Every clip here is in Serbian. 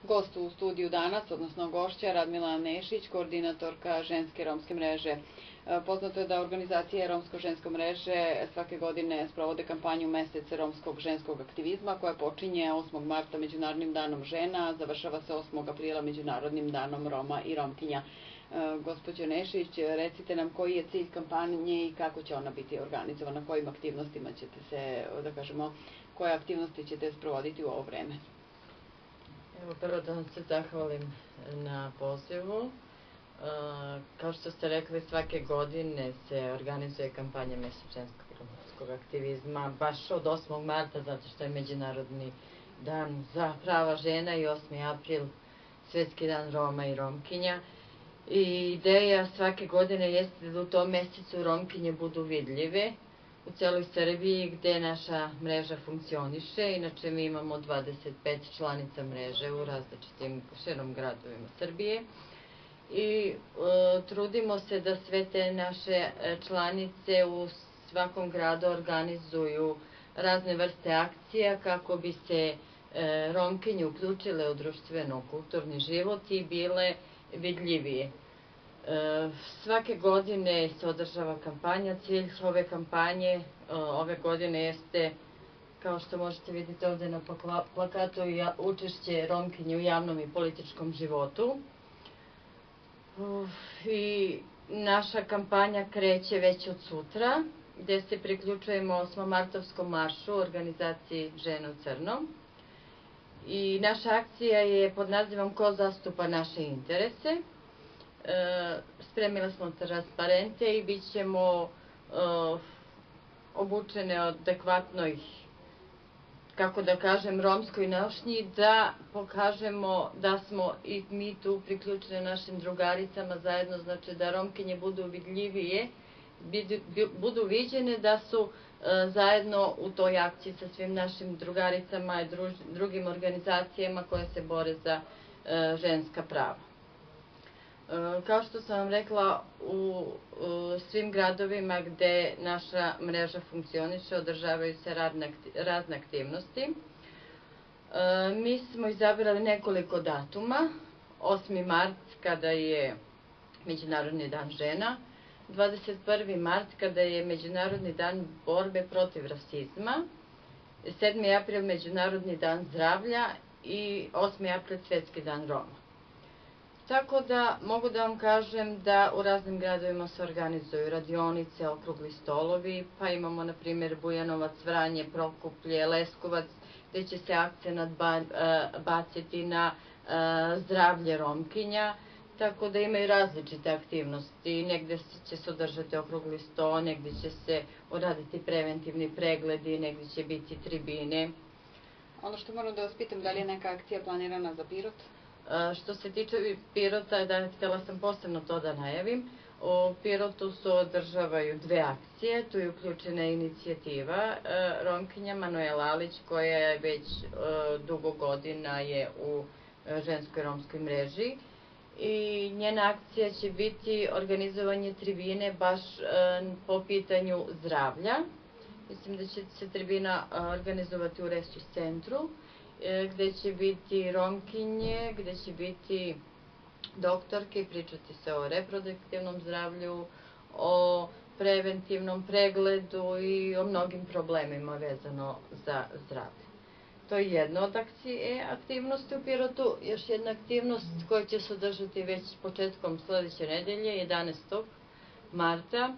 Gost u studiju danas, odnosno gošća, Radmila Nešić, koordinatorka ženske romske mreže. Poznato je da organizacije Romsko-ženske mreže svake godine sprovode kampanju Mesec romskog ženskog aktivizma koja počinje 8. marta Međunarodnim danom žena, a završava se 8. aprila Međunarodnim danom Roma i Romkinja. Gospođo Nešić, recite nam koji je cilj kampanje i kako će ona biti organizovana, kojim aktivnostima ćete se, da kažemo, koje aktivnosti ćete sprovoditi u ovo vreme? Evo, prvo da vam se zahvalim na pozivu. Kao što ste rekli, svake godine se organizuje kampanja Mesec ženskog aktivizma, baš od 8. marta, zato što je Međunarodni dan za prava žena i 8. april Svetski dan Roma i Romkinja. I ideja svake godine jeste da u tom mesecu Romkinje budu vidljive u celoj Srbiji gde naša mreža funkcioniše. Inače, mi imamo 25 članica mreže u različitim širom gradovima Srbije. I trudimo se da sve te naše članice u svakom gradu organizuju razne vrste akcija kako bi se Romkinje uključile u društveno-kulturni život i bile vidljivije. Svake godine se održava kampanja. Cilj ove kampanje ove godine jeste, kao što možete vidjeti ovde na plakatu, učešće Romkinje u javnom i političkom životu. I naša kampanja kreće već od sutra, gde se priključujemo 8. martovskom maršu organizaciji Žene u crnom. I naša akcija je pod nazivom Ko zastupa naše interese. Spremili smo transparente i bit ćemo obučene adekvatnoj, kako da kažem, romskoj nošnji, da pokažemo da smo i mi tu priključene našim drugaricama zajedno, znači da Romkinje budu vidljivije, budu viđene da su zajedno u toj akciji sa svim našim drugaricama i drugim organizacijama koje se bore za ženska prava. Kao što sam vam rekla, u svim gradovima gde naša mreža funkcioniše održavaju se razne aktivnosti. Mi smo izabrali nekoliko datuma. 8. mart kada je Međunarodni dan žena, 21. mart kada je Međunarodni dan borbe protiv rasizma, 7. april Međunarodni dan zdravlja i 8. april Svetski dan Roma. Tako da mogu da vam kažem da u raznim gradovima se organizuju radionice, okrugli stolovi, pa imamo na primjer Bujanovac, Vranje, Prokuplje, Leskovac, gde će se akcenat baciti na zdravlje Romkinja, tako da imaju različite aktivnosti. Negde će se održati okrugli sto, negde će se uraditi preventivni pregledi, negde će biti tribine. Ono što moram da vas pitam, da li je neka akcija planirana za Pirot? Što se tiče Pirota, htjela sam posebno to da najavim. U Pirotu se održavaju dve akcije. Tu je uključena inicijativa Romkinja Manuela Alić, koja je već dugo godina je u ženskoj romskoj mreži. I njena akcija će biti organizovanje tribine baš po pitanju zdravlja. Mislim da će se tribina organizovati u Resus centru, gde će biti Romkinje, gde će biti doktorke, pričati se o reproduktivnom zdravlju, o preventivnom pregledu i o mnogim problemima vezano za zdravlje. To je jedna od aktivnosti u Pirotu. Još jedna aktivnost koja će se održati već početkom sledeće nedelje, 11. marta,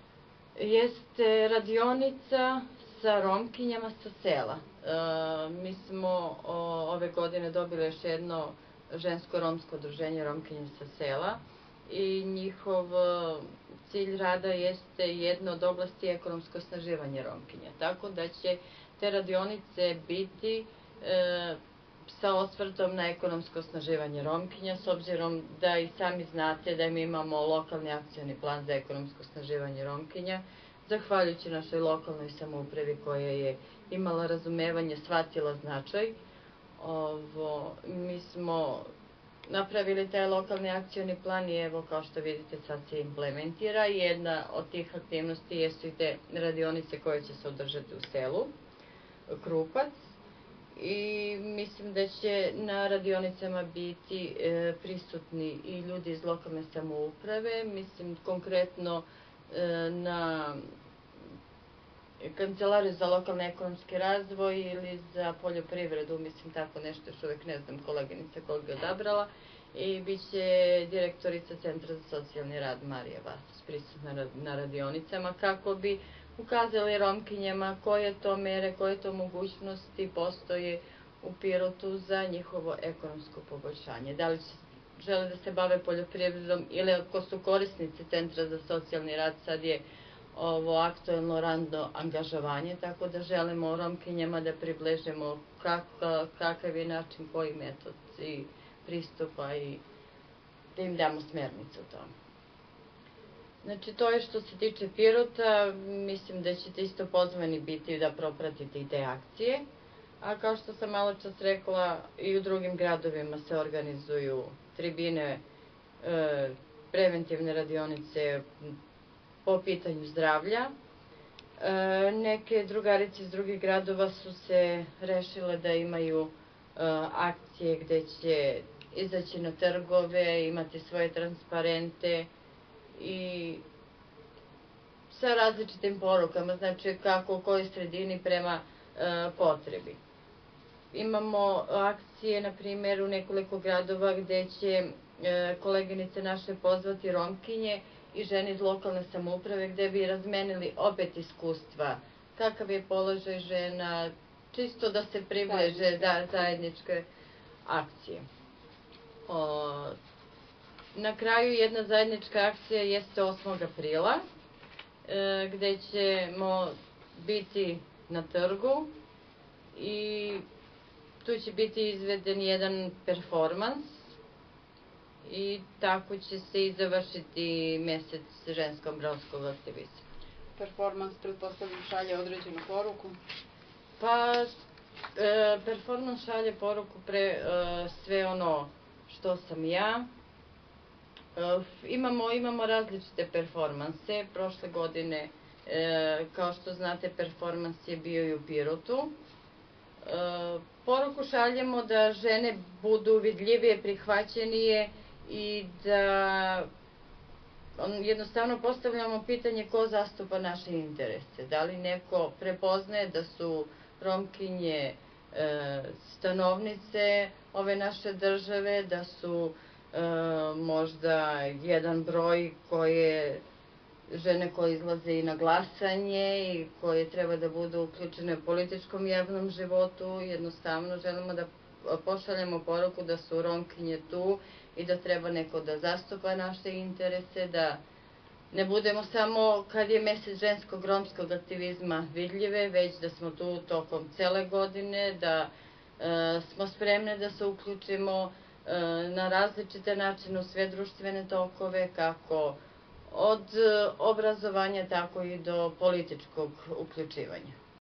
jeste radionica sa Romkinjama sa sela. Mi smo ove godine dobili još jedno žensko-romsko udruženje Romkinje sa sela i njihov cilj rada jeste jedna od oblasti ekonomsko osnaživanje Romkinja. Tako da će te radionice biti sa osvrtom na ekonomsko osnaživanje Romkinja, s obzirom da i sami znate da mi imamo lokalni akcioni plan za ekonomsko osnaživanje Romkinja, zahvaljujući našoj lokalnoj samoupravi koja je imala razumevanje, shvatila značaj. Mi smo napravili taj lokalni akcioni plan i evo, kao što vidite, sad se implementira. Jedna od tih aktivnosti jesu i te radionice koje će se održati u selu Krupac i mislim da će na radionicama biti prisutni i ljudi iz lokalne samouprave, mislim konkretno na Kancelariju za lokalni ekonomski razvoj ili za poljoprivredu, mislim tako nešto, još uvek ne znam koleginica koga je odabrala, i bit će direktorica Centra za socijalni rad Marija Vasić prisutna na radionicama kako bi ukazali Romkinjama koje to mere, koje to mogućnosti postoje u Pirotu za njihovo ekonomsko poboljšanje. Da li žele da se bave poljoprivredom ili ako su korisnici Centra za socijalni rad, sad je ovo aktuelno radno angažovanje, tako da želimo Romkinjama da približimo kakav je način, koji metod i pristupa i da im damo smernice u tome. Znači, to je što se tiče Pirota, mislim da ćete isto pozvani biti da propratite i te akcije, a kao što sam malo čas rekla, i u drugim gradovima se organizuju tribine, preventivne radionice po pitanju zdravlja. Neke drugarice iz drugih gradova su se rešile da imaju akcije gde će izaći na trgove, imati svoje transparente i sa različitim porukama, znači kako u kojoj sredini prema potrebi. Imamo akcije, na primjer, u nekoliko gradova gde će koleginice naše pozvati Romkinje i žene iz lokalne samouprave gde bi razmenili opet iskustva, kakav je položaj žena, čisto da se približe zajedničke akcije. Na kraju jedna zajednička akcija jeste 8. aprila, gde ćemo biti na trgu i tu će biti izveden jedan performans i tako će se i završiti mesec ženskog romskog aktivizma. Performans, pretpostavljam, šalje određenu poruku? Pa, performans šalje poruku pre sve ono što sam ja. Imamo različite performanse. Prošle godine, kao što znate, performans je bio i u Pirotu. Poruku šaljemo da žene budu vidljivije, prihvaćenije i da jednostavno postavljamo pitanje ko zastupa naše interese. Da li neko prepoznaje da su Romkinje stanovnice ove naše države, da su možda jedan broj žene koje izlaze i na glasanje i koje treba da budu uključene u političkom javnom životu. Jednostavno želimo da pošaljemo poruku da su Romkinje tu i da treba neko da zastupa naše interese, da ne budemo samo kad je mesec ženskog romskog aktivizma vidljive, već da smo tu tokom cele godine, da smo spremne da se uključimo na različite načine u sve društvene tokove, kako od obrazovanja, tako i do političkog uključivanja.